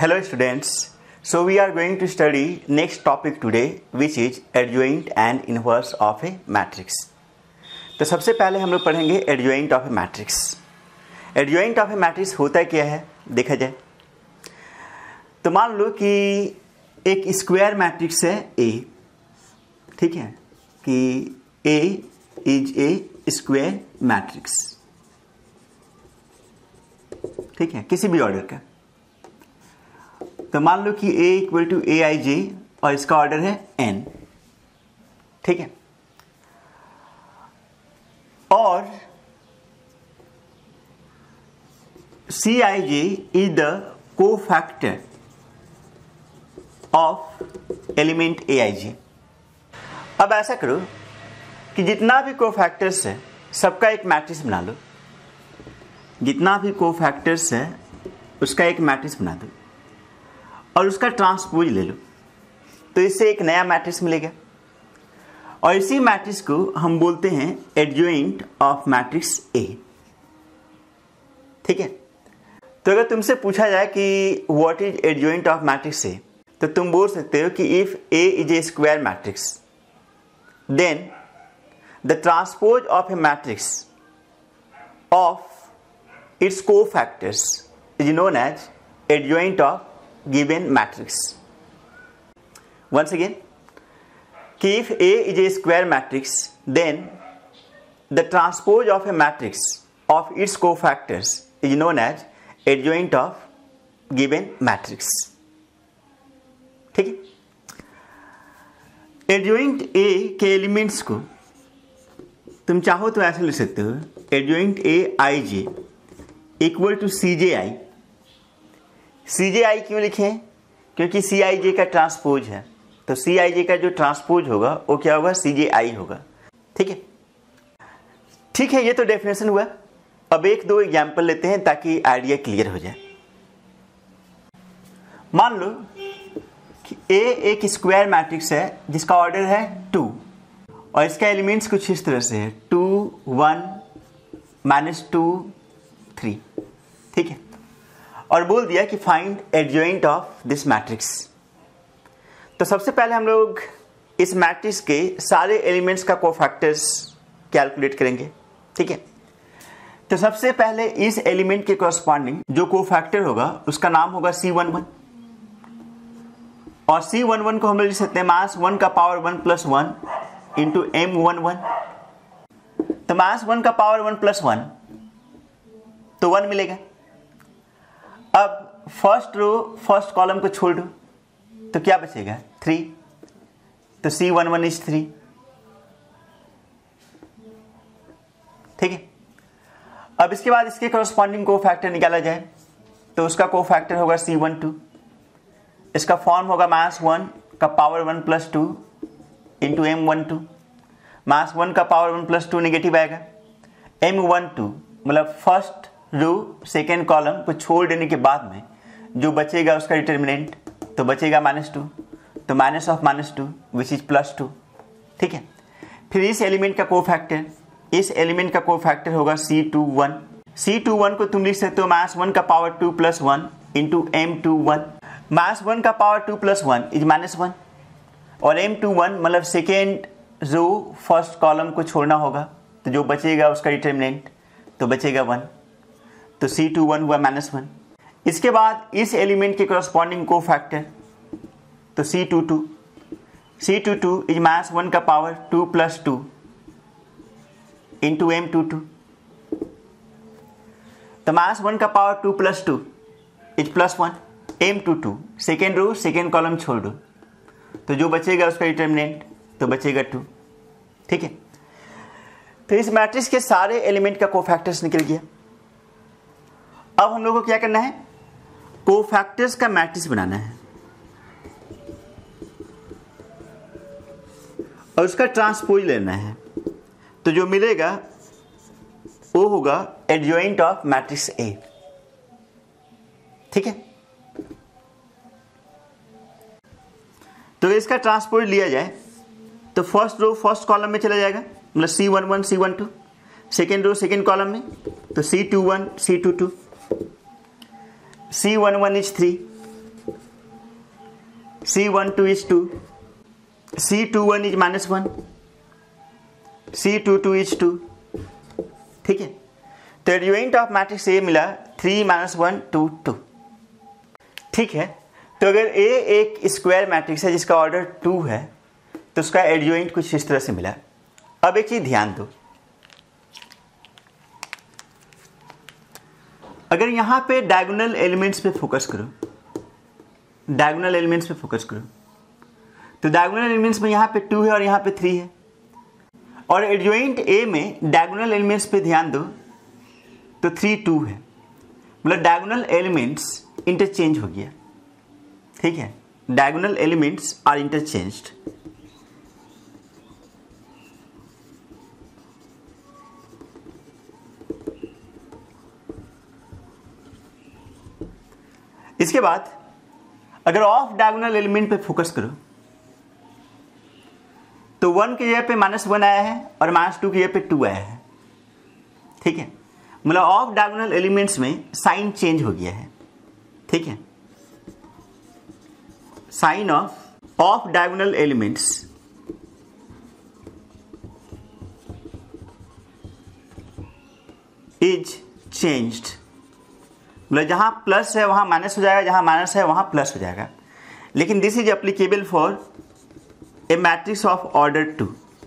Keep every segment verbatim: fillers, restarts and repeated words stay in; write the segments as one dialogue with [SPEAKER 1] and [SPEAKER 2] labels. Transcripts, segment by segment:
[SPEAKER 1] Hello students, so we are going to study next topic today which is adjoint and inverse of a matrix. तो सबसे पहले हम लोग पढ़ेंगे adjoint of a matrix. Adjoint of a matrix होता क्या है देखा जाए तो मान लो कि एक स्क्वायर मैट्रिक्स है A, ठीक है कि A is a square matrix, ठीक है किसी भी ऑर्डर का। तो मान लो कि A equal to A I J और इसका ऑर्डर है n, ठीक है। और C I J is the cofactor of element A I J. अब ऐसा करो कि जितना भी कोफैक्टर्स है सबका एक मैट्रिक्स बना लो, जितना भी कोफैक्टर्स है उसका एक मैट्रिक्स बना दो और उसका ट्रांसपोज ले लो, तो इससे एक नया मैट्रिक्स मिलेगा और इसी मैट्रिक्स को हम बोलते हैं एडजॉइंट ऑफ मैट्रिक्स ए, ठीक है। तो अगर तुमसे पूछा जाए कि what is adjoint of matrix A, तो तुम बोल सकते हो कि if A is a square matrix then the transpose of a matrix of its cofactors is known as adjoint of given matrix. Once again, if A is a square matrix, then the transpose of a matrix of its cofactors is known as adjoint of given matrix. ठीक है। adjoint A के elements को तुम चाहो तो ऐसे लिख सकते हो, adjoint A I J equal to C J I. C J I क्यों लिखें? क्योंकि सी आई जे का ट्रांसपोज है, तो सी आई जे का जो ट्रांसपोज होगा वो क्या होगा? सी जे आई होगा, ठीक है। ठीक है, ये तो डेफिनेशन हुआ। अब एक दो एग्जांपल लेते हैं ताकि आइडिया क्लियर हो जाए। मान लो कि ए एक स्क्वायर मैट्रिक्स है जिसका ऑर्डर है टू और इसका एलिमेंट्स कुछ इस तरह से है, two one minus two three, ठीक है। और बोल दिया कि find adjoint of this matrix. तो सबसे पहले हम लोग इस मैट्रिक्स के सारे एलिमेंट्स का कोफैक्टर्स कैलकुलेट करेंगे, ठीक है। तो सबसे पहले इस एलिमेंट के कॉरस्पॉन्डिंग जो कोफैक्टर होगा उसका नाम होगा सी वन वन और सी वन वन को हम लोग लिख सकते हैं माइनस वन का power one plus one into M one one. तो माइनस वन का पावर वन प्लस वन तो वन मिलेगा। अब फर्स्ट रो फर्स्ट कॉलम को छोड़ दो तो क्या बचेगा? थ्री। तो C one one is three, ठीक है। अब इसके बाद इसके कॉरस्पॉन्डिंग कोफैक्टर निकाला जाए तो उसका कोफैक्टर होगा सी वन टू। इसका फॉर्म होगा माइनस वन का power one plus two into M one two. Minus one का power one plus two negative आएगा। एम वन टू मतलब फर्स्ट रो सेकेंड कॉलम को छोड़ देने के बाद में जो बचेगा उसका डिटर्मिनेंट, तो बचेगा माइनस टू, तो minus of minus two which is plus two, ठीक है। फिर इस एलिमेंट का कोफैक्टर, इस एलिमेंट का कोफैक्टर होगा C two one. C two one को तुम लिख सकते हो माइनस वन का power two plus one into M two one. Minus one का power two plus one is minus one और एम टू वन मतलब सेकेंड रो फर्स्ट कॉलम को छोड़ना होगा, तो जो बचेगा उसका डिटर्मिनेंट तो बचेगा वन, तो सी टू वन हुआ माइनस वन। इसके बाद इस एलिमेंट के कॉरस्पॉन्डिंग कोफैक्टर तो C two two. C two two is minus one का power two plus two into M two two. तो माइनस वन का power two plus two is plus one, M two two second row second column छोड़ दो, तो जो बचेगा उसका determinant तो बचेगा टू, ठीक है। तो इस मैट्रिक्स के सारे एलिमेंट का कोफैक्टर्स निकल गया। अब हम लोग को क्या करना है? कोफैक्टर्स का मैट्रिक्स बनाना है और उसका ट्रांसपोज लेना है, तो जो मिलेगा वो होगा एडजॉइंट ऑफ मैट्रिक्स ए, ठीक है। तो इसका ट्रांसपोज लिया जाए तो फर्स्ट रो फर्स्ट कॉलम में चला जाएगा, मतलब C one one C one two, second row second column में तो C two one C two two, C one one is three, C one two is two, C two one is minus one, C two two is two. ठीक है, तो adjoint of matrix A मिला three minus one two two. ठीक है, तो अगर ए एक square matrix है जिसका ऑर्डर टू है तो उसका एडजॉइंट कुछ इस तरह से मिला। अब एक चीज ध्यान दो, अगर यहां पे डायगोनल एलिमेंट्स पे फोकस करो, डायगोनल एलिमेंट्स पे फोकस करो, तो डायगोनल एलिमेंट्स में यहां पे टू है और यहां पे थ्री है, और एडजॉइंट ए में डायगोनल एलिमेंट्स पे ध्यान दो तो थ्री टू है, मतलब डायगोनल एलिमेंट्स इंटरचेंज हो गया। ठीक है, डायगोनल एलिमेंट्स आर इंटरचेंज्ड। इसके बाद अगर ऑफ डायगोनल एलिमेंट पे फोकस करो तो वन की जगह पे माइनस वन आया है और माइनस टू की जगह पे टू आया है। ठीक है, मतलब ऑफ डायगोनल एलिमेंट्स में साइन चेंज हो गया है। ठीक है, sign of off diagonal elements is changed, मतलब जहां प्लस है वहां माइनस हो जाएगा, जहां माइनस है वहां प्लस हो जाएगा। लेकिन this is applicable for a matrix of order two.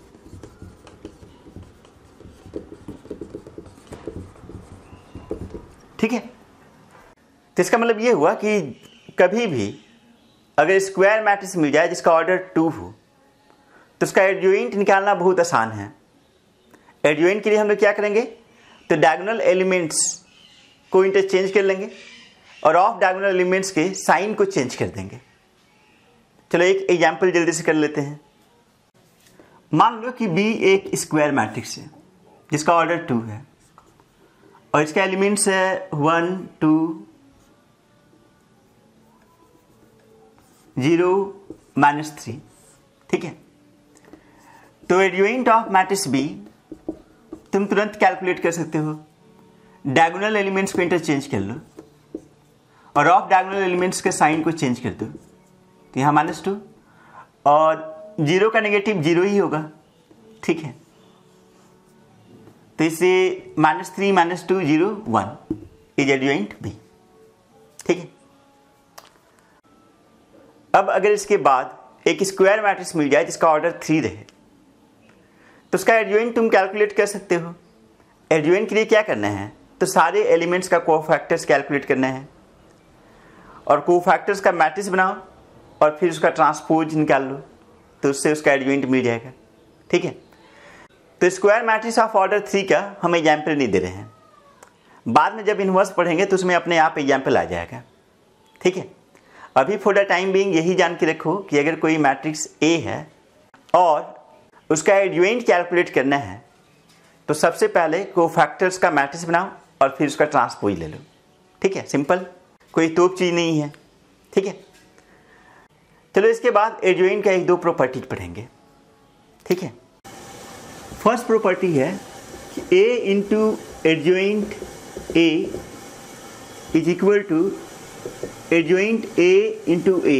[SPEAKER 1] ठीक है, तो इसका मतलब ये हुआ कि कभी भी अगर स्क्वायर मैट्रिक्स मिल जाए जिसका ऑर्डर टू हो तो उसका एडजॉइंट निकालना बहुत आसान है। एडजॉइंट के लिए हम लोग क्या करेंगे, तो डायगोनल एलिमेंट्स को इंटरचेंज कर लेंगे और ऑफ डायगोनल एलिमेंट्स के साइन को चेंज कर देंगे। चलो एक एग्जांपल जल्दी से कर लेते हैं। मान लो कि बी एक स्क्वायर मैट्रिक्स है जिसका ऑर्डर टू है और इसका एलिमेंट्स है one two zero minus three. ठीक है, तो एडजॉइंट ऑफ मैट्रिक्स बी तुम तुरंत कैलकुलेट कर सकते हो। डायगोनल एलिमेंट्स को इंटरचेंज कर लो और ऑफ डायगोनल एलिमेंट्स के साइन को चेंज कर दो, तो यहाँ माइनस टू और जीरो का नेगेटिव जीरो ही होगा। ठीक है, तो इससे minus three minus two zero one is adjoint B. ठीक है, अब अगर इसके बाद एक स्क्वायर मैट्रिक्स मिल जाए जिसका ऑर्डर थ्री रहे तो उसका एडजॉइंट तुम कैलकुलेट कर सकते हो। एडजॉइंट के लिए क्या करना है, तो सारे एलिमेंट्स का कोफैक्टर्स कैलकुलेट करना है और कोफैक्टर्स का मैट्रिक्स बनाओ और फिर उसका ट्रांसपोज निकाल लो, तो उससे उसका एडजॉइंट मिल जाएगा। ठीक है, तो square matrix of order three का हम एग्जाम्पल नहीं दे रहे हैं, बाद में जब इनवर्स पढ़ेंगे तो उसमें अपने आप एग्जाम्पल आ जाएगा। ठीक है, अभी फॉर द टाइम बीइंग यही जान के रखो कि अगर कोई मैट्रिक्स ए है और उसका एडजॉइंट कैलकुलेट करना है तो सबसे पहले कोफैक्टर्स का मैट्रिक्स बनाओ और फिर उसका ट्रांसपोज ले लो। ठीक है, सिंपल, कोई तोप चीज नहीं है। ठीक है, चलो इसके बाद एडजॉइंट का एक दो प्रॉपर्टी पढ़ेंगे। ठीक है, फर्स्ट प्रॉपर्टी है कि A into adjoint A is equal to adjoint A into A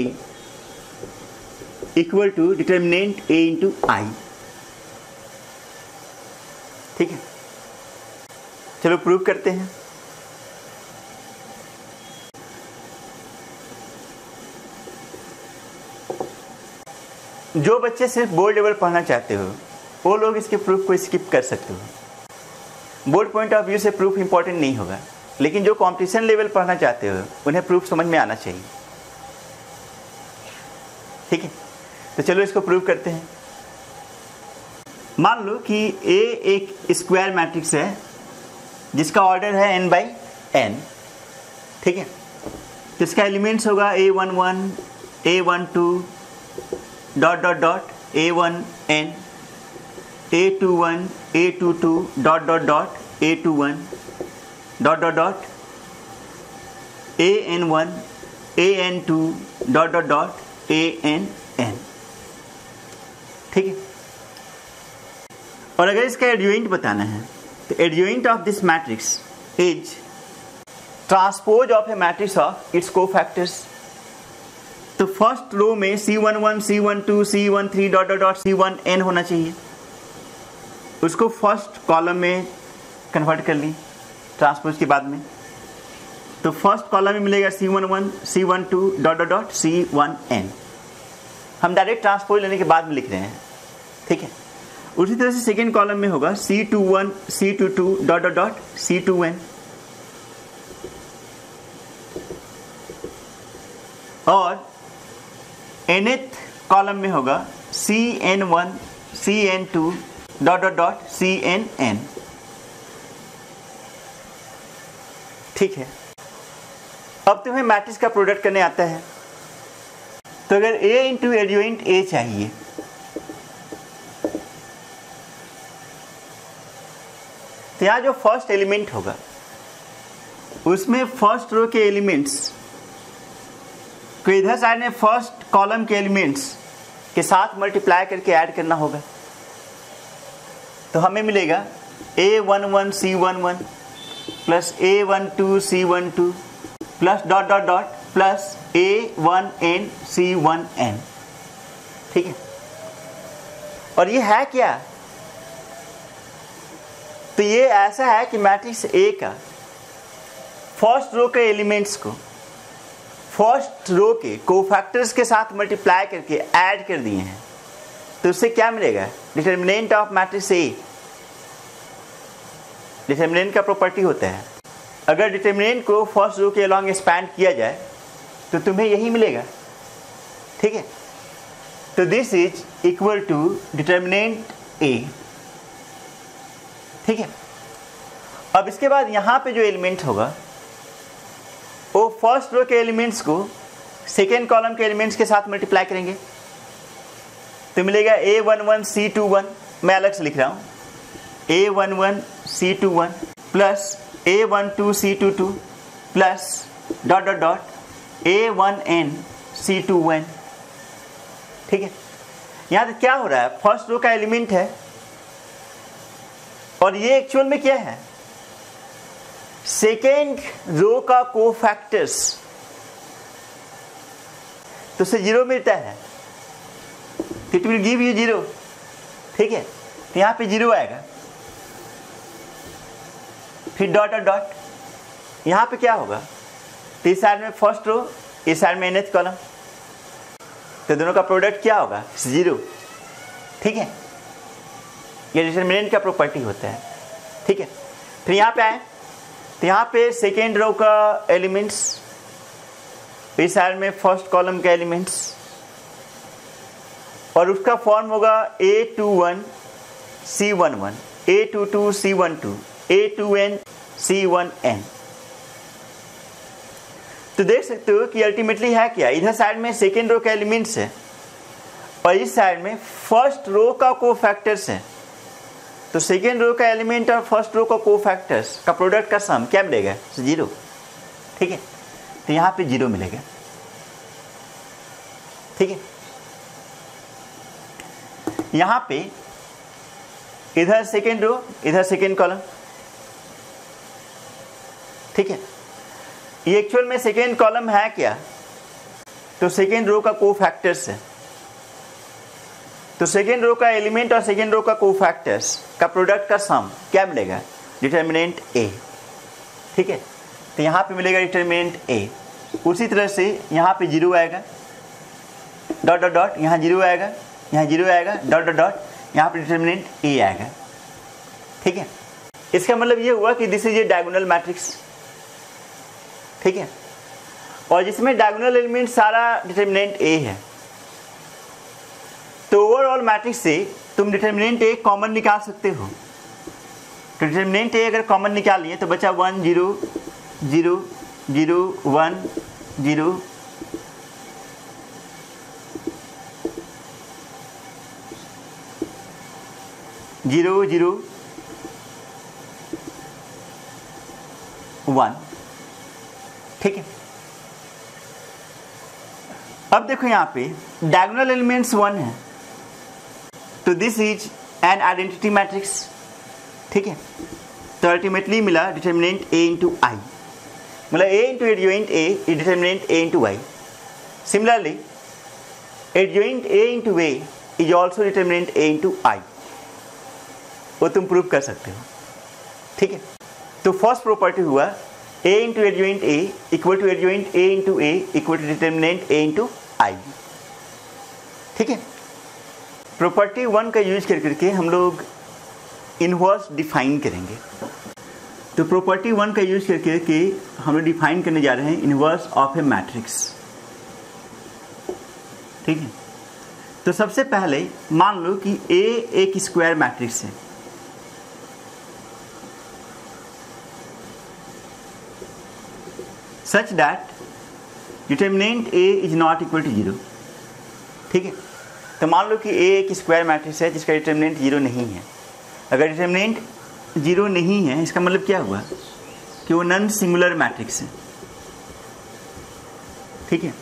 [SPEAKER 1] equal to determinant A into I. ठीक है, चलो प्रूव करते हैं। जो बच्चे सिर्फ बोर्ड लेवल पढ़ना चाहते हो वो लोग इसके प्रूफ को स्किप कर सकते हो। बोर्ड पॉइंट ऑफ व्यू से प्रूफ इंपॉर्टेंट नहीं होगा, लेकिन जो कॉम्पिटिशन लेवल पढ़ना चाहते हो उन्हें प्रूफ समझ में आना चाहिए। ठीक है, तो चलो इसको प्रूव करते हैं। मान लो कि ए एक स्क्वायर मैट्रिक्स है जिसका ऑर्डर है n बाई एन। ठीक है, तो इसका एलिमेंट्स होगा A one one A one two dot dot dot A one N A two one A two two dot dot dot A two one dot dot dot A N one A N two dot dot dot A N N. ठीक है, और अगर इसका adjoint बताना है तो adjoint of this matrix is transpose of a matrix of its cofactors. तो first row में C one one, C one two, C one three dot dot dot C one N होना चाहिए। उसको फर्स्ट कॉलम में convert कर ली transpose के बाद में, तो फर्स्ट कॉलम में मिलेगा C one one, C one two dot dot dot C one N. हम डायरेक्ट ट्रांसपोज लेने के बाद में लिख रहे हैं, ठीक है। उसी तरह से सेकेंड कॉलम में होगा C two one, C two two dot dot dot C two N, और nth कॉलम में होगा C N one, C N two dot dot dot C N N, ठीक है। अब तुम्हें मैट्रिक्स का प्रोडक्ट करने आता है, तो अगर A इंटू एडजॉइंट A चाहिए, तो यहां जो फर्स्ट एलिमेंट होगा उसमें फर्स्ट रो के एलिमेंट्स को इधर साइड में फर्स्ट कॉलम के एलिमेंट्स के साथ मल्टीप्लाई करके ऐड करना होगा। तो हमें मिलेगा A one one C one one plus A one two C one two plus dot dot dot plus A one N C one N, ठीक है। और ये है क्या? तो ये ऐसा है कि मैट्रिक्स ए का फर्स्ट रो के एलिमेंट्स को फर्स्ट रो के कोफैक्टर्स के साथ मल्टीप्लाई करके ऐड कर दिए हैं। तो उससे क्या मिलेगा? Determinant of matrix A. Determinant का प्रॉपर्टी होता है, अगर डिटर्मिनेंट को फर्स्ट रो के अलॉन्ग एक्सपैंड किया जाए तो तुम्हें यही मिलेगा, ठीक है। तो this is equal to determinant A, ठीक है। अब इसके बाद यहां पे जो एलिमेंट होगा वो फर्स्ट रो के एलिमेंट्स को सेकेंड कॉलम के एलिमेंट्स के साथ मल्टीप्लाई करेंगे, तो मिलेगा A one one C two one. मैं अलग से लिख रहा हूं, A one one C two one plus A one two C two two plus dot dot dot A one N C two one, ठीक है। यहां तो क्या हो रहा है? फर्स्ट रो का एलिमेंट है और ये एक्चुअल में क्या है? सेकेंड रो का कोफैक्टर्स, तो उसे जीरो मिलता है, it will give you zero, ठीक है। तो यहां पे जीरो आएगा, फिर डॉट डॉट डॉट, यहां पे क्या होगा? तो इस साइड में फर्स्ट रो, इस साइड में nth कॉलम, तो दोनों का प्रोडक्ट क्या होगा? जीरो, ठीक है। ये डिटर्मिनेंट का प्रॉपर्टी होता है, ठीक है। फिर यहां पे आए तो यहाँ पे सेकेंड रो का एलिमेंट्स, इस साइड में फर्स्ट कॉलम के एलिमेंट्स, और उसका फॉर्म होगा A two one C one one, A two two C one two, A two N C one N. तो देख सकते हो कि अल्टीमेटली है क्या? इधर साइड में सेकेंड रो का एलिमेंट्स है और इस साइड में फर्स्ट रो का कोफैक्टर्स है। तो सेकेंड रो का एलिमेंट और फर्स्ट रो का कोफैक्टर्स का प्रोडक्ट का सम क्या मिलेगा? जीरो, ठीक है। तो यहां पे जीरो मिलेगा, ठीक है। यहां पे इधर सेकेंड रो, इधर सेकेंड कॉलम, ठीक है। ये एक्चुअल में सेकेंड कॉलम है क्या? तो सेकेंड रो का कोफैक्टर्स है। तो सेकेंड रो का एलिमेंट और सेकेंड रो का कोफैक्टर्स का प्रोडक्ट का सम क्या मिलेगा? डिटर्मिनेंट ए, ठीक है। तो यहां पे मिलेगा डिटर्मिनेंट ए। उसी तरह से यहां पे जीरो आएगा, डॉट डॉट डॉट, यहां जीरो आएगा, यहां जीरो आएगा, डॉट डॉट डॉट, यहां पे डिटर्मिनेंट ए आएगा, ठीक है। इसका मतलब ये हुआ कि this is a diagonal matrix, ठीक है। और जिसमें डायगोनल एलिमेंट सारा डिटर्मिनेंट ए है, तो ओवरऑल मैट्रिक्स से तुम डिटर्मिनेंट ए कॉमन निकाल सकते हो। तो डिटर्मिनेंट ए अगर कॉमन निकाल लिए तो बचा one zero zero zero one zero, zero zero one, ठीक है। अब देखो यहां पे डायगोनल एलिमेंट्स वन है, तो this is an identity matrix, ठीक है। तो अल्टीमेटली मिला डिटर्मिनेंट ए इंटू आई, मतलब A into adjoint A determinant A into I. Similarly adjoint A into A is also determinant A into I, वो तुम prove कर सकते हो। ठीक है, तो फर्स्ट प्रॉपर्टी हुआ A into adjoint A equal to adjoint A into A equal to determinant A into I. ठीक है, प्रॉपर्टी वन का यूज कर करके हम लोग इनवर्स डिफाइन करेंगे। तो प्रॉपर्टी वन का यूज करके के हम लोग डिफाइन करने जा रहे हैं इनवर्स ऑफ ए मैट्रिक्स। ठीक है, तो सबसे पहले मान लो कि ए एक स्क्वायर मैट्रिक्स है। Such that determinant A is not equal to zero. ठीक है, तो मान लो कि ए एक स्क्वायर मैट्रिक्स है जिसका डिटर्मिनेंट जीरो नहीं है। अगर डिटर्मिनेंट जीरो नहीं है इसका मतलब क्या हुआ कि वो नॉन सिंगुलर मैट्रिक्स है। ठीक है,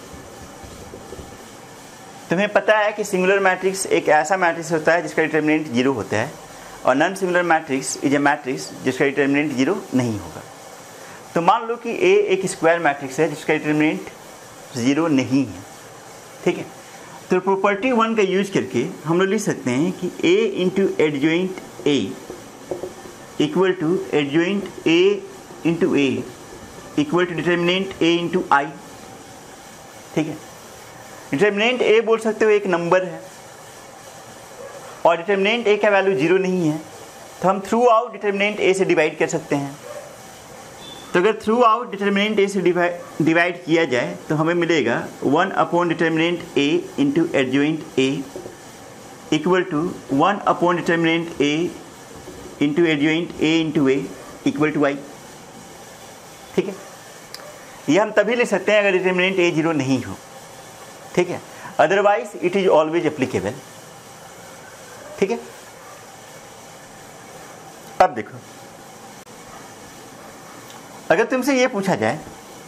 [SPEAKER 1] तुम्हें पता है कि सिंगुलर मैट्रिक्स एक ऐसा मैट्रिक्स होता है जिसका डिटर्मिनेंट जीरो होता है, और non singular matrix is a matrix जिसका डिटर्मिनेंट जीरो नहीं होगा। तो मान लो कि ए एक स्क्वायर मैट्रिक्स है जिसका डिटर्मिनेंट जीरो नहीं है। ठीक है, तो प्रॉपर्टी वन का यूज करके हम लोग लिख सकते हैं कि A into adjoint A equal to adjoint A into A equal to determinant A into I. ठीक है, डिटर्मिनेंट ए बोल सकते हो एक नंबर है, और डिटर्मिनेंट ए का वैल्यू जीरो नहीं है, तो हम थ्रू आउट डिटर्मिनेंट ए से डिवाइड कर सकते हैं। तो अगर थ्रू आउट डिटर्मिनेंट ए से डिवाइड किया जाए तो हमें मिलेगा one upon determinant A into adjoint A equal to one upon determinant A into adjoint A into A equal to I. ठीक है, ये हम तभी लिख सकते हैं अगर डिटर्मिनेंट ए जीरो नहीं हो। ठीक है, otherwise it is always applicable. ठीक है, अब देखो, अगर तुमसे ये पूछा जाए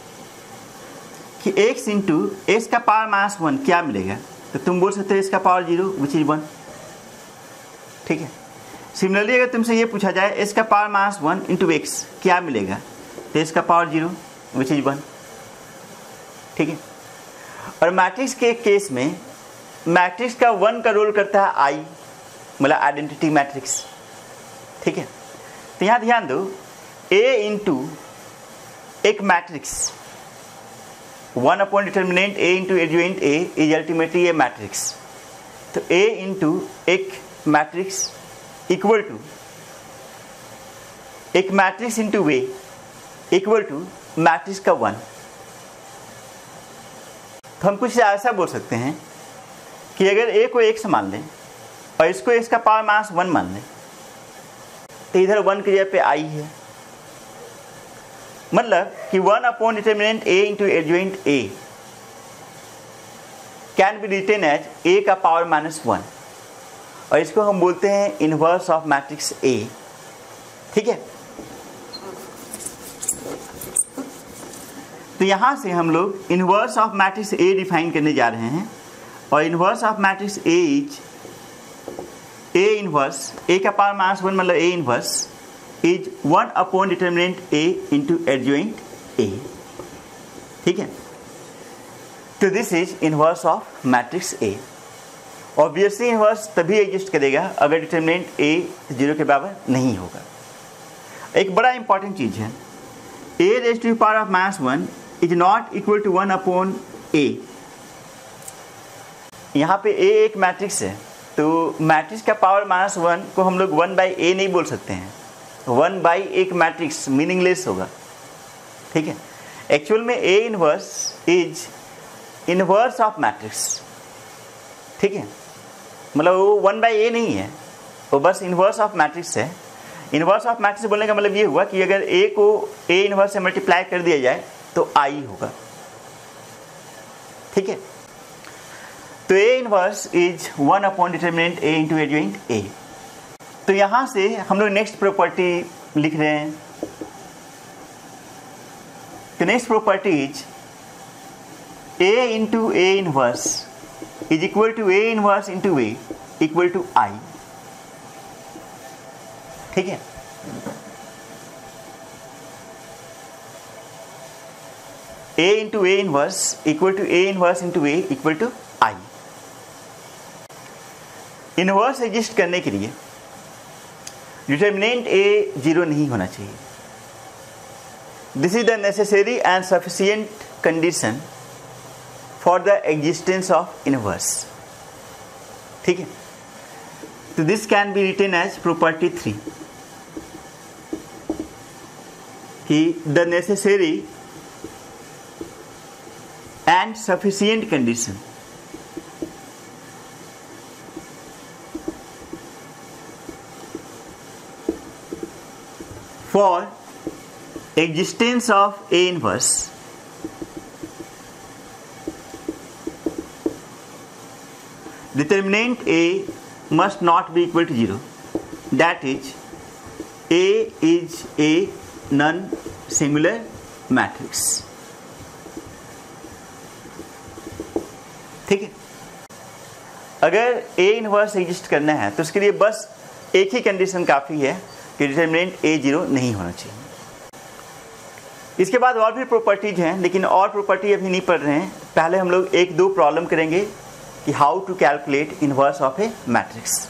[SPEAKER 1] कि x इंटू एक्स का पावर माइनस वन क्या मिलेगा, तो तुम बोल सकते हो इसका power zero which is one. ठीक है, सिमिलरली अगर तुमसे ये पूछा जाए x का power minus one into x क्या मिलेगा, तो इसका power zero which is one. ठीक है, और मैट्रिक्स के केस में मैट्रिक्स का वन का रोल करता है आई, मतलब आइडेंटिटी मैट्रिक्स। ठीक है, तो यहाँ ध्यान दो, a इंटू एक matrix one upon determinant A into adjoint A is ultimately a matrix. तो a इंटू एक मैट्रिक्स इक्वल टू एक matrix into A equal to matrix का वन। तो हम कुछ ऐसा बोल सकते हैं कि अगर a को x मान लें और इसको x का पावर माइनस वन मान लें, तो इधर वन की जगह पे i है। मतलब कि one upon determinant a into adjoint a can be written as a का पावर माइनस वन, और इसको हम बोलते हैं इनवर्स ऑफ मैट्रिक्स A। ठीक है, तो यहां से हम लोग inverse of matrix A define करने जा रहे हैं, और inverse of matrix A is A inverse A का पावर माइनस वन मतलब A inverse is one upon determinant A into adjoint A। ठीक है, तो this is inverse of matrix A। Obviously inverse तभी एग्जिस्ट करेगा अगर डिटर्मिनेंट A जीरो के बराबर नहीं होगा। एक बड़ा इंपॉर्टेंट चीज है, A raise to the power of minus one is not equal to one upon A। यहाँ पे A एक मैट्रिक्स है, तो मैट्रिक्स का पावर माइनस वन को हम लोग वन बाई ए नहीं बोल सकते हैं। वन बाई एक मैट्रिक्स मीनिंगलेस होगा। ठीक है, एक्चुअल में A inverse is inverse of matrix. ठीक है, मतलब वो वन बाई ए नहीं है, वो बस इनवर्स ऑफ मैट्रिक्स है। इनवर्स ऑफ मैट्रिक्स बोलने का मतलब ये हुआ कि अगर A को A इनवर्स से मल्टीप्लाई कर दिया जाए तो I होगा। ठीक है, तो A inverse is one upon determinant A into adjoint A। तो यहां से हम लोग नेक्स्ट प्रॉपर्टी लिख रहे हैं। तो next property is A into A inverse is equal to A inverse into A equal to I। ठीक है, A into A inverse equal to A inverse into A equal to I. Inverse exist करने के लिए determinant A zero नहीं होना चाहिए। This is the necessary and sufficient condition for the existence of inverse. ठीक है, तो this can be written as property three कि the necessary and sufficient condition for existence of A inverse determinant A must not be equal to zero, that is A is a non-singular matrix। ठीक है, अगर A inverse exist करना है तो उसके लिए बस एक ही कंडीशन काफ़ी है कि डिटर्मिनेंट ए जीरो नहीं होना चाहिए। इसके बाद और भी प्रॉपर्टीज हैं, लेकिन और प्रॉपर्टी अभी नहीं पढ़ रहे हैं। पहले हम लोग एक दो प्रॉब्लम करेंगे कि how to calculate inverse of a matrix.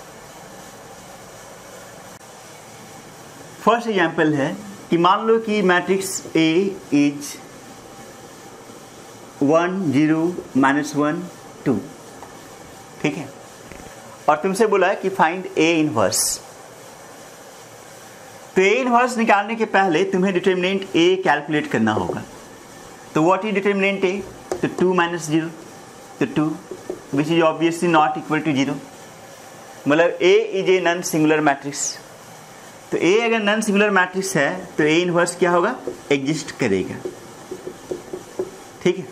[SPEAKER 1] First example है कि मान लो कि matrix A is one zero minus one two. ठीक है, और तुमसे बोला कि फाइंड ए इनवर्स। तो ए इनवर्स निकालने के पहले तुम्हें डिटर्मिनेंट ए कैलकुलेट करना होगा। तो व्हाट इज डिटर्मिनेंट ए? तो टू माइनस जीरो, तो two which is obviously not equal to zero, मतलब A is a non singular matrix. तो ए अगर नॉन सिंगुलर मैट्रिक्स है तो ए इनवर्स क्या होगा? एग्जिस्ट करेगा। ठीक है,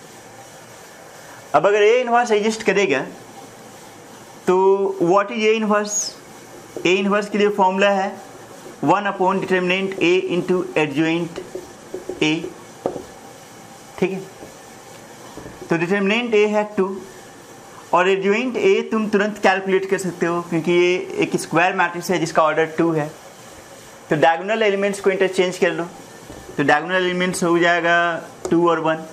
[SPEAKER 1] अब अगर ए इनवर्स एग्जिस्ट करेगा तो what is A inverse? A inverse के लिए फॉर्मूला है one upon determinant A into adjoint A. ठीक है, तो डिटर्मिनेंट ए है टू और एडजॉइंट ए तुम तुरंत कैलकुलेट कर सकते हो क्योंकि ये एक स्क्वायर मैट्रिक्स है जिसका ऑर्डर टू है। तो डायगोनल एलिमेंट्स को इंटरचेंज कर लो, तो डायगोनल एलिमेंट्स हो जाएगा टू और वन,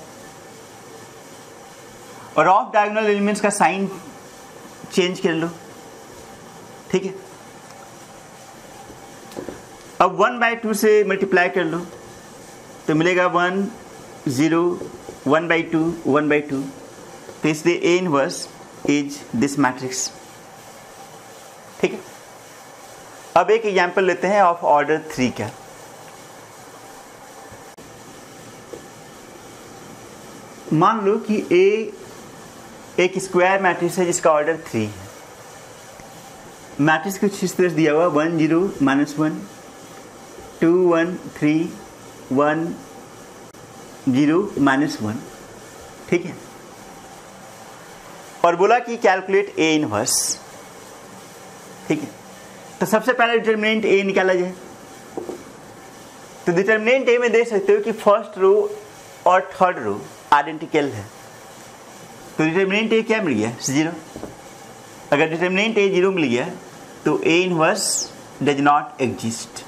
[SPEAKER 1] और ऑफ डायगोनल एलिमेंट्स का साइन चेंज कर लो। ठीक है, अब वन बाई टू से मल्टीप्लाई कर लो तो मिलेगा one zero one by two one by two. तो इसलिए A inverse is this matrix. ठीक है, अब एक एग्जांपल लेते हैं ऑफ ऑर्डर थ्री का। मान लो कि ए एक स्क्वायर मैट्रिक्स है जिसका ऑर्डर थ्री है। मैट्रिक्स कुछ इस तरह दिया हुआ one zero minus one two one three one zero minus one. ठीक है, और बोला कि कैलकुलेट ए इनवर्स। ठीक है, तो सबसे पहले डिटर्मिनेंट ए निकाला जाए। तो डिटर्मिनेंट ए में देख सकते हो कि फर्स्ट रो और थर्ड रो आइडेंटिकल है, तो डिटर्मिनेंट ए क्या मिल गया? जीरो। अगर डिटर्मिनेंट ए जीरो मिल गया तो A inverse does not exist,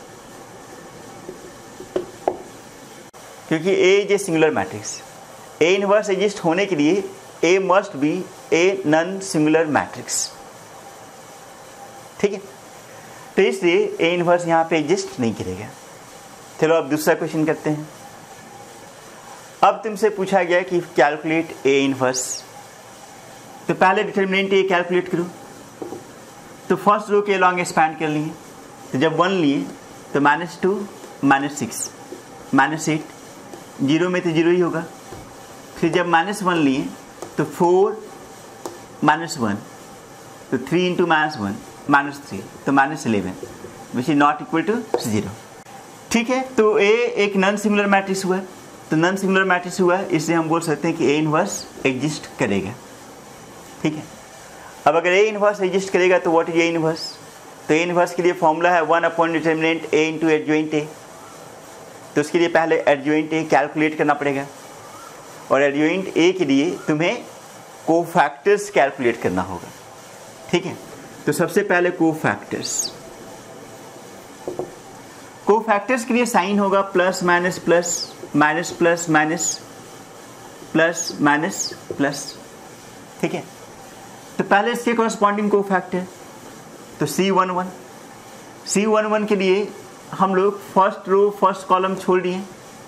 [SPEAKER 1] क्योंकि A is a singular matrix. A inverse exist होने के लिए A must be a non singular matrix. ठीक है, तो इसलिए ए इनवर्स यहाँ पे एग्जिस्ट नहीं करेगा। चलो अब दूसरा क्वेश्चन करते हैं। अब तुमसे पूछा गया कि कैलकुलेट ए इनवर्स, तो पहले डिटर्मिनेंट ए कैलकुलेट करो। तो फर्स्ट रो के अलॉन्ग एक्सपैंड कर लिए, तो जब वन लिए तो minus two minus six minus eight, zero में तो जीरो ही होगा। फिर जब माइनस वन लिए तो फोर माइनस वन, तो three into minus one minus three, तो minus eleven which is not equal to zero. ठीक है, तो ए एक नॉन सिंगुलर मैट्रिक्स हुआ, तो नॉन सिंगुलर मैट्रिक्स हुआ इसलिए हम बोल सकते हैं कि ए इनवर्स एग्जिस्ट करेगा। ठीक है, अब अगर ए इनवर्स एग्जिस्ट करेगा तो व्हाट इज ए इनवर्स? तो ए इनवर्स के लिए फॉर्मूला है one upon determinant A into adjoint A. तो उसके लिए पहले एडजॉइंट ए कैलकुलेट करना पड़ेगा, और एडजॉइंट ए के लिए तुम्हें कोफैक्टर्स कैलकुलेट करना होगा। ठीक है, तो सबसे पहले कोफैक्टर्स कोफैक्टर्स के लिए साइन होगा plus minus plus minus plus minus plus minus plus, ठीक है। तो पहले इसके कॉरस्पॉन्डिंग को फैक्टर, तो C one one C one one के लिए हम लोग फर्स्ट रो फर्स्ट कॉलम छोड़ दिए,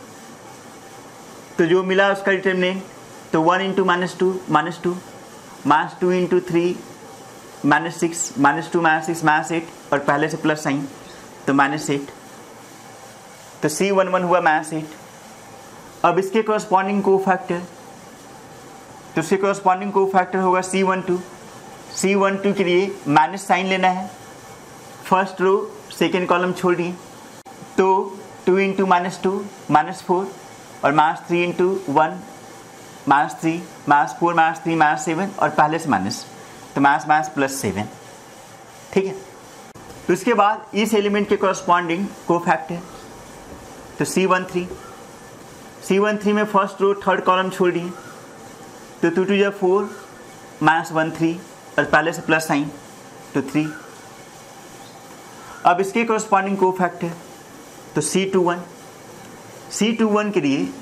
[SPEAKER 1] तो जो मिला उसका डिटर्मिनेंट, तो one into minus two minus two minus two into three minus six minus two minus six minus eight, और पहले से प्लस साइन तो माइनस एट, तो सी वन वन हुआ माइनस एट। अब इसके कॉरस्पॉन्डिंग को फैक्टर, तो इसके कॉरस्पॉन्डिंग को फैक्टर होगा C one two C one two के लिए माइनस साइन लेना है, फर्स्ट रो सेकेंड कॉलम छोड़िए, तो two into minus two minus four, और minus three into one minus three minus four minus three minus seven, और पहले से माइनस तो माइनस माइनस प्लस सेवन, ठीक है। तो इसके बाद इस एलिमेंट के कॉरस्पॉन्डिंग को फैक्टर, तो C one three C one three में फर्स्ट रो थर्ड कॉलम छोड़ दिए, तो टू टू या फोर माइनस वन थ्री, और पहले से प्लस साइन तो थ्री। अब इसके कॉरस्पॉन्डिंग को फैक्टर, तो C two one C two one के लिए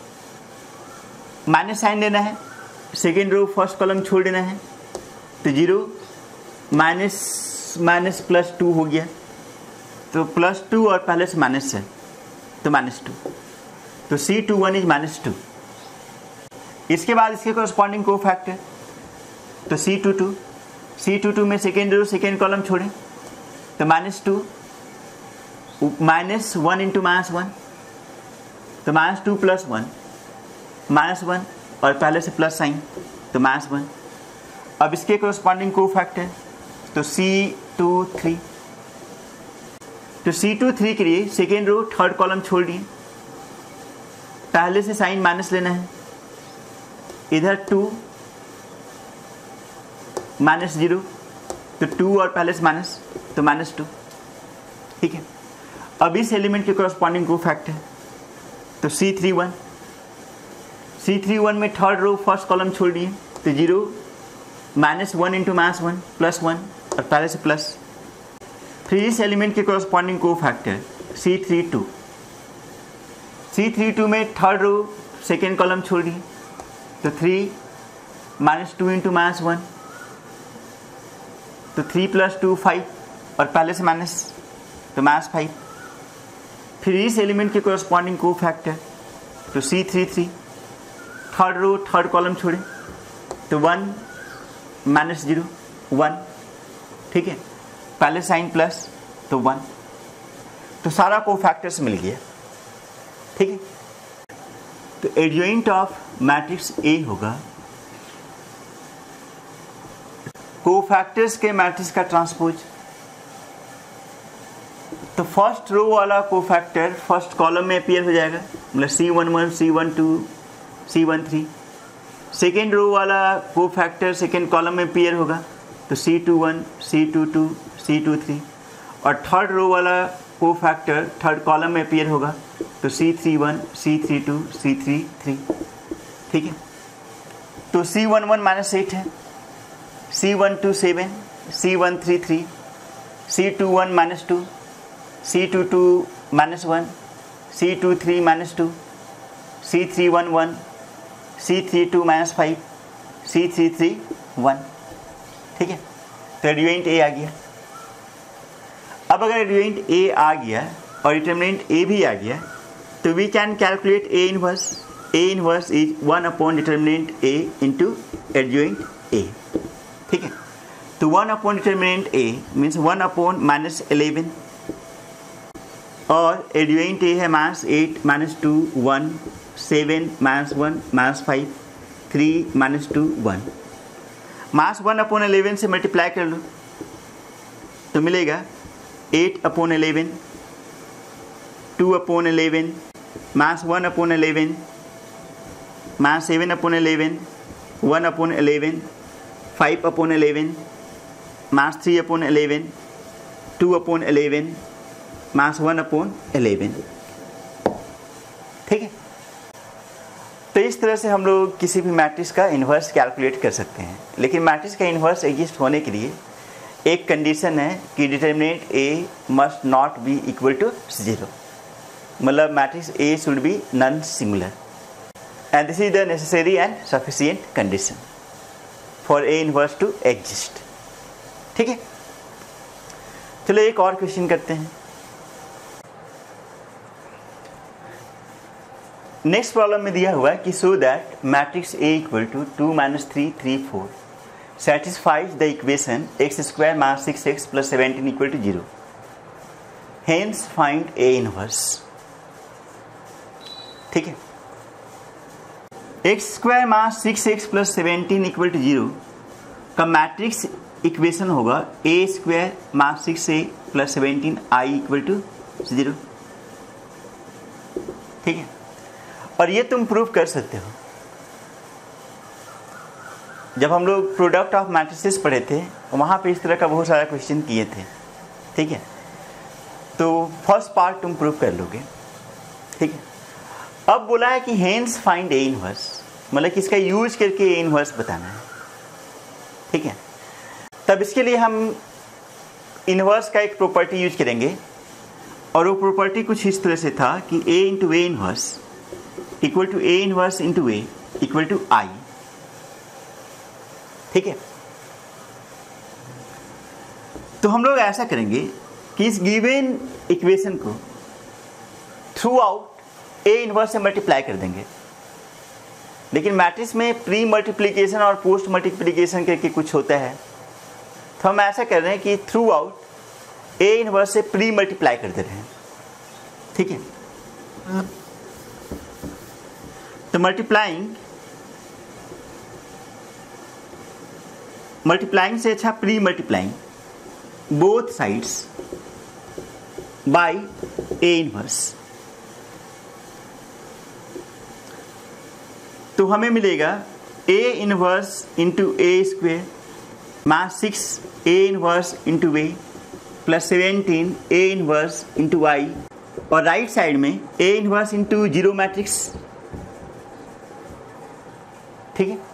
[SPEAKER 1] माइनस साइन लेना है, सेकेंड रो फर्स्ट कॉलम छोड़ देना है, तो zero minus minus plus two हो गया, तो प्लस टू और पहले से माइनस है तो माइनस टू, तो C two one is minus two. इसके बाद इसके कॉरस्पॉन्डिंग को फैक्टर, तो C two two C two two में सेकेंड रो सेकेंड कॉलम छोड़ें, तो minus two minus one into minus one, तो minus two plus one minus one, और पहले से प्लस साइन तो माइनस वन। अब इसके कॉरस्पॉन्डिंग को फैक्टर, तो सी टू थ्री तो सी टू थ्री के लिए सेकेंड रो थर्ड कॉलम छोड़ दिए, पहले से साइन माइनस लेना है, इधर टू माइनस जीरो, तो टू और पहले से माइनस तो माइनस टू, ठीक है। अब इस एलिमेंट के कॉरस्पॉन्डिंग को फैक्टर, तो C three one C three one में थर्ड रो फर्स्ट कॉलम छोड़ दिए, तो zero minus one into minus one plus one, और पहले से प्लस। फिर इस एलिमेंट के corresponding cofactor, C three two C three two में थर्ड रो सेकेंड कॉलम छोड़ दिए, तो three minus two into minus one, तो थ्री प्लस टू फाइव, और पहले से माइनस तो माइनस फाइव। फिर इस एलिमेंट के कॉरस्पॉन्डिंग को फैक्टर, तो C three three third row third column छोड़े, तो वन माइनस जीरो वन, ठीक है, पहले साइन प्लस तो वन, तो सारा को फैक्टर्स मिल गया, ठीक है। तो एडजॉइंट ऑफ मैट्रिक्स ए होगा कोफैक्टर्स के मैट्रिक्स का ट्रांसपोज, तो फर्स्ट रो वाला कोफैक्टर फर्स्ट कॉलम में अपीयर हो जाएगा, मतलब C one one C one two C one three. Second row वाला कोफैक्टर सेकेंड कॉलम में अपीयर होगा, तो C two one C two two C two three, और थर्ड रो वाला कोफैक्टर थर्ड कॉलम में अपीयर होगा, तो C three one C three two C three three, ठीक है। तो C one one minus eight है, सी one two seven C one three three, C two one minus two C two two minus one C two three minus two C three one one C three two minus five C three three one, ठीक है। तो adjoint A आ गया। अब अगर adjoint A आ गया और determinant A भी आ गया, तो we can calculate A inverse. A inverse is one upon determinant A into adjoint A, ठीक है। तो one upon determinant A means one upon minus eleven, और एडजॉइंट ए है minus eight minus two one seven minus one minus five three minus two one. Minus one upon eleven से multiply कर लो तो मिलेगा eight upon eleven, two upon eleven, minus one upon eleven, minus seven upon eleven, one upon eleven, five upon eleven, minus three upon eleven, two upon eleven, minus one upon eleven, ठीक है। तो इस तरह से हम लोग किसी भी मैट्रिक्स का इन्वर्स कैलकुलेट कर सकते हैं। लेकिन मैट्रिक्स का इन्वर्स एग्जिस्ट होने के लिए एक कंडीशन है कि determinant A must not be equal to zero. मतलब matrix A should be non singular and this is the necessary and sufficient condition for A inverse to exist. ठीक है, चलो एक और क्वेश्चन करते हैं। नेक्स्ट प्रॉब्लम में दिया हुआ है कि so that matrix A equal to two minus three three four satisfies the equation x square minus six x plus seventeen equal to zero. Hence find A inverse. ठीक है, x square minus six x plus seventeen equal to zero का matrix equation होगा a square minus six A plus seventeen i equal to zero. ठीक है, और ये तुम prove कर सकते हो। जब हम लोग प्रोडक्ट ऑफ मैट्रिसेस पढ़े थे वहाँ पे इस तरह का बहुत सारा क्वेश्चन किए थे। ठीक है, तो फर्स्ट पार्ट तुम प्रूव कर लोगे। ठीक है, अब बोला है कि हेंस फाइंड ए इनवर्स, मतलब कि इसका यूज करके ए इनवर्स बताना है। ठीक है, तब इसके लिए हम इनवर्स का एक प्रॉपर्टी यूज करेंगे और वो प्रॉपर्टी कुछ इस तरह से था कि A into A inverse equal to A inverse into A equal to I. ठीक है, तो हम लोग ऐसा करेंगे कि इस गिवन इक्वेशन को थ्रू आउट ए इनवर्स से मल्टीप्लाई कर देंगे। लेकिन मैट्रिक्स में प्री मल्टीप्लिकेशन और पोस्ट मल्टीप्लिकेशन करके कुछ होता है, तो हम ऐसा कर रहे हैं कि थ्रू आउट ए इनवर्स से प्री मल्टीप्लाई कर दे रहे हैं। ठीक है, तो मल्टीप्लाइंग मल्टीप्लाइंग से अच्छा pre multiplying both sides by A inverse, तो हमें मिलेगा A inverse into A square minus six A inverse into A plus seventeen A inverse into I, और राइट साइड में A inverse into zero matrix. ठीक है,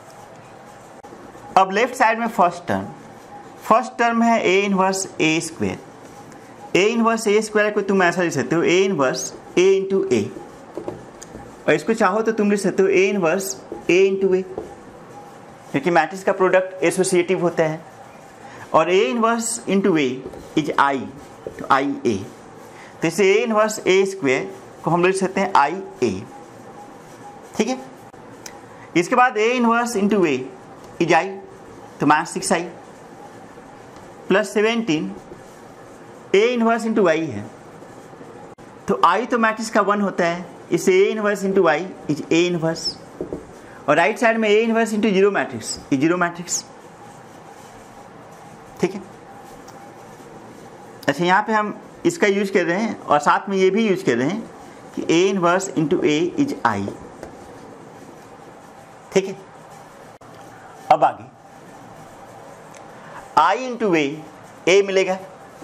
[SPEAKER 1] अब left side में first term first term है A inverse A square. A inverse A square को तुम ऐसा लिख सकते हो ए इनवर्स ए इंटू ए, और इसको चाहो तो तुम लिख सकते हो ए इनवर्स ए इंटू ए, क्योंकि मैट्रिक्स का प्रोडक्ट एसोसिएटिव होता है। और A inverse into A is I, तो आई ए, तो इसे ए इनवर्स ए स्क्वेयर को हम लिख सकते हैं आई ए। ठीक है, इसके बाद A inverse into A is I, तो minus six I plus seventeen A inverse into I है, तो आई तो मैट्रिक्स का वन होता है, इसे A inverse into I is A inverse, और राइट साइड में A inverse into zero matrix is zero matrix. ठीक है, अच्छा यहाँ पे हम इसका यूज कर रहे हैं और साथ में ये भी यूज कर रहे हैं कि A inverse into A is I. ठीक है, अब आगे i इंटू ए ए मिलेगा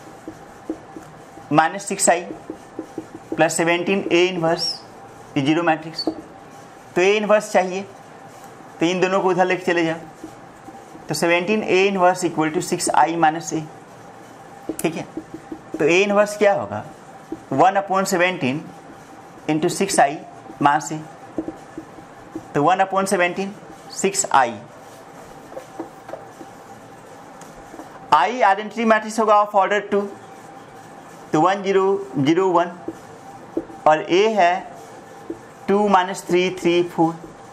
[SPEAKER 1] minus six I plus seventeen A inverse zero matrix, तो ए इनवर्स चाहिए तो इन दोनों को उधर लेके चले जाओ, तो seventeen A inverse equal to six I minus A. ठीक है, तो ए इनवर्स क्या होगा one upon seventeen into six I minus A, तो one upon seventeen six I. I identity matrix होगा ऑफ ऑर्डर टू, तो वन जीरो जीरो वन, और A है two minus three three four.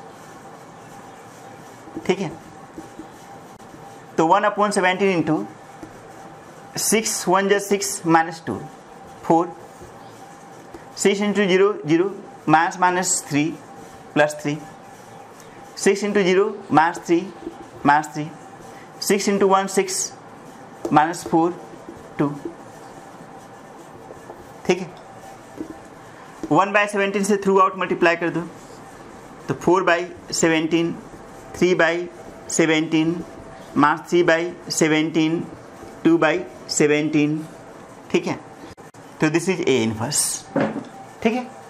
[SPEAKER 1] ठीक है, तो one upon seventeen into six one जो six minus two four, six into zero zero minus minus three plus three, six into zero minus three minus three, six into one six minus four two. ठीक है, one by seventeen से throughout multiply कर दो, तो four by seventeen, three by seventeen, minus three by seventeen, two by seventeen. ठीक है, तो this is A inverse. ठीक है,